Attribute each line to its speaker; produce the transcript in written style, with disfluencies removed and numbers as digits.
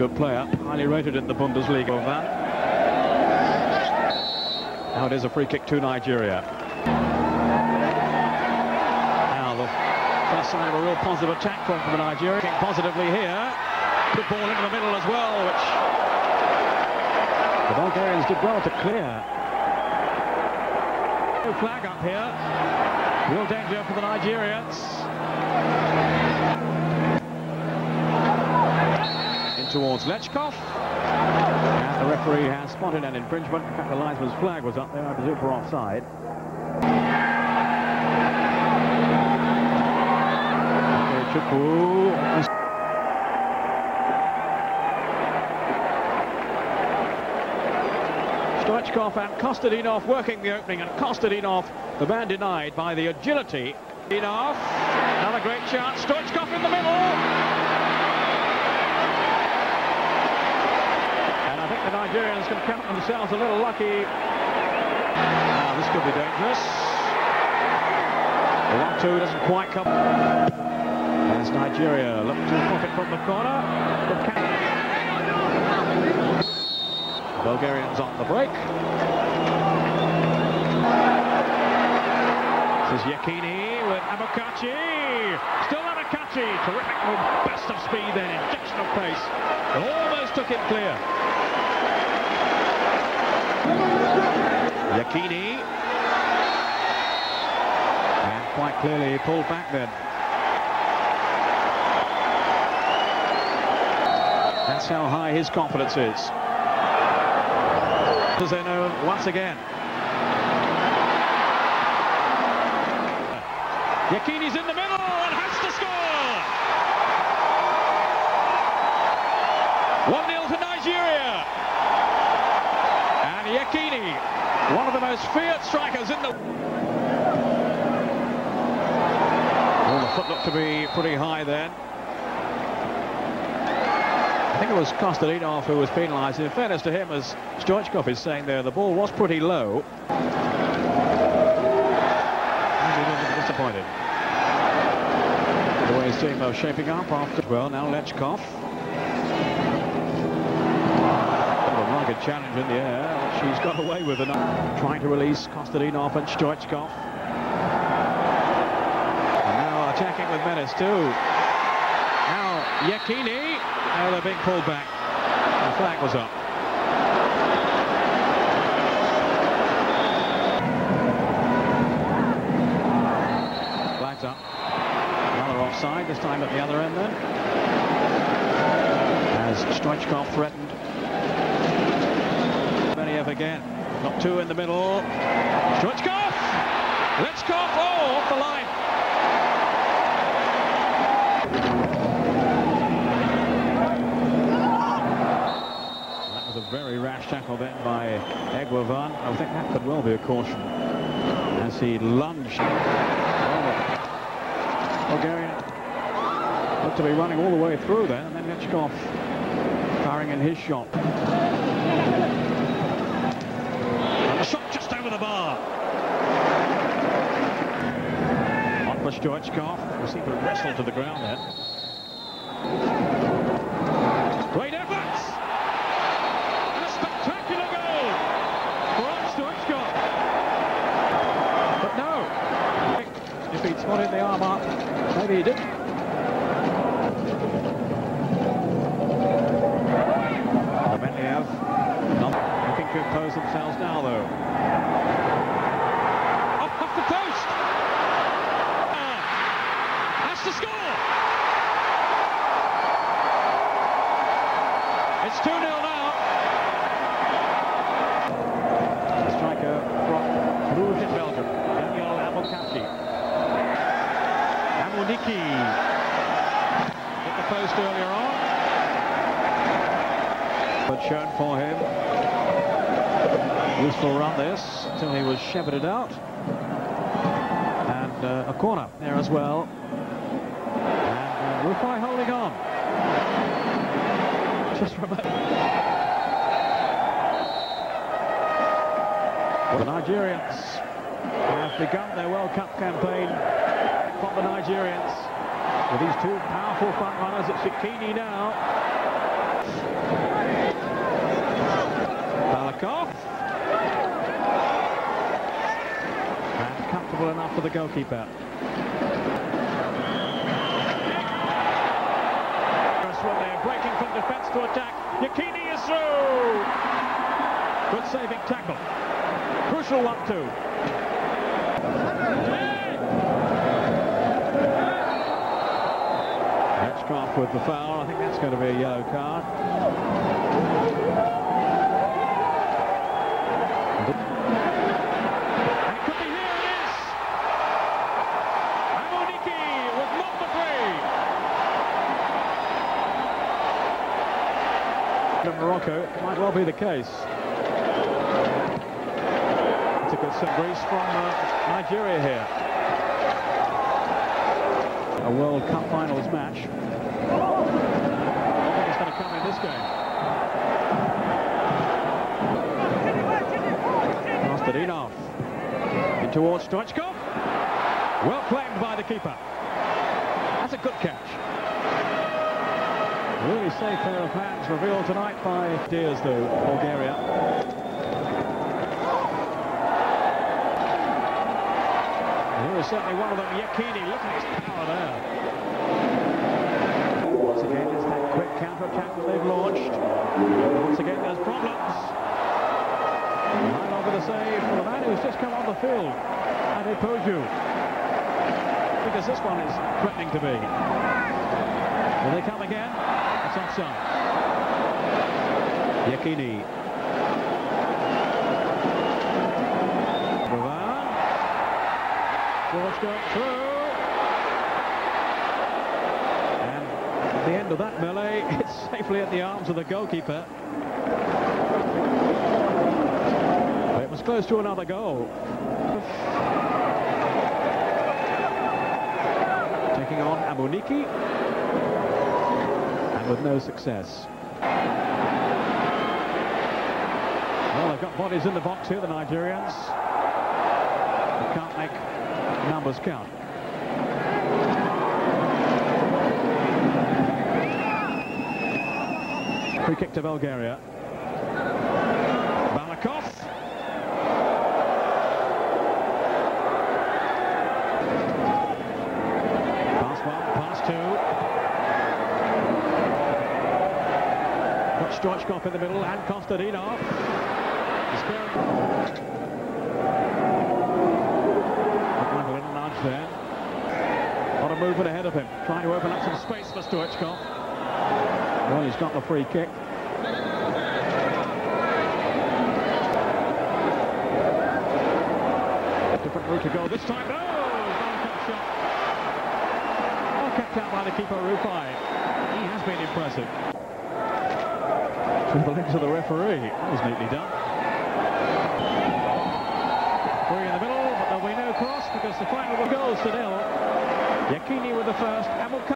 Speaker 1: good player, highly rated in the Bundesliga. Now it is a free kick to Nigeria. Now the first sign of a real positive attack from the Nigeria. Positively here. Good ball into the middle as well, which the Bulgarians did well to clear. No flag up here. Real danger for the Nigerians. In towards Lechkov. And the referee has spotted an infringement. In fact, the linesman's flag was up there, I presume, for offside. Stoichkov and Kostadinov working the opening, and Kostadinov, the man denied by the agility. Kostadinov, another great chance. Stoichkov in the middle. And I think the Nigerians can count themselves a little lucky. Now this could be dangerous. The 1-2 doesn't quite come. As Nigeria look to pocket from the corner. Bulgarians on the break. This is Yekini with Amokachi. Still Amokachi. Terrific move. Best of speed then. Injection of pace. It almost took it clear. Yekini. And quite clearly pulled back then. That's how high his confidence is. As they know once again. Yekini's in the middle and has to score! 1-0 to Nigeria. And Yekini, one of the most feared strikers in the... Well, the foot looked to be pretty high then. I think it was Kostadinov who was penalised. In fairness to him, as Stoichkov is saying there, the ball was pretty low. Disappointed. The way his team are shaping up after... Well, now Lechkov. A rugged challenge in the air, which he's got away with. Trying to release Kostadinov and Stoichkov. And now attacking with menace too. Now Yekini. Now they're being pulled back. The flag was up. Flag's up. Another offside, this time at the other end then. As Stoichkov threatened. Beniev again. Got two in the middle. Stoichkov! Lechkov! Oh, off the line. Very rash tackle then by Egwavan. I think that could well be a caution as he lunged. Bulgaria looked to be running all the way through there, and then Lechkov firing in his shot. And the shot just over the bar. On for Stoichkov, who seemed to wrestle to the ground then. Great effort! Spectacular goal from Stoichkov. But no, if he'd spotted the arm up, maybe he didn't. Beniev looking to impose themselves now, though. Off the post. Has to score. It's 2-0 now. Rouge in Belgium, Daniel Amokachi. Amuniki hit the post earlier on. But shown for him. Useful run this, until he was shepherded out. And a corner there as well. And Rufai holding on. Just for a moment. The Nigerians have begun their World Cup campaign from the Nigerians with these two powerful front runners. It's Yekini now. Barakov. And comfortable enough for the goalkeeper. When they're breaking from defence to attack, Iachini is through! Good saving tackle. Crucial one too. Metcalf with the foul. I think that's going to be a yellow card. And it could be here, it is! Amuniki with number 3. In Morocco, it might well be the case. It's a good set breeze from Nigeria here. A World Cup finals match. I think it's going to come in this game. Kostadinov in towards Stoichkov. Well claimed by the keeper. That's a good catch. Really safe pair of hands revealed tonight by Diaz, though, Bulgaria. Here is certainly one of them, Iachini. Look at his power there. Once again, it's that quick counter-attack that they've launched. Once again, there's problems. Right over the save for the man who's just come on the field, Adepoju. Because this one is threatening to be. Will they come again? It's offside. Iachini. Bravan. George going through. And at the end of that melee, it's safely at the arms of the goalkeeper. It was close to another goal. Taking on Amuniki. With no success. Well, they've got bodies in the box here, the Nigerians. They can't make numbers count. Free kick to Bulgaria. Barakov. Pass one, pass two. Stoichkov in the middle and Kostadinov. Like a little nudge there. A lot of movement ahead of him, trying to open up some space for Stoichkov. Well, he's got the free kick. Different route to go this time. No! Barakov shot. Well kept out by the keeper, Rufai. He has been impressive. With the legs of the referee. That was neatly done. Three in the middle, but there'll be no cross because the final goal is to nil. Iachini with the first.